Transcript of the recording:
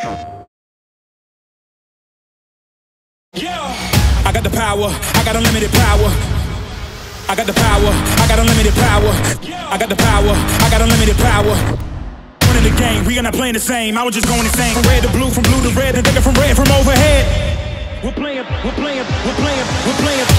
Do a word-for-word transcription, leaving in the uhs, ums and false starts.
I got the power, I got unlimited power. I got the power, I got unlimited power. I got the power, I got unlimited power. Winning the game, we are not playing the same. I was just going insane. From red to blue, from blue to red, and thinking from red from overhead. We're playing, we're playing, we're playing, we're playing.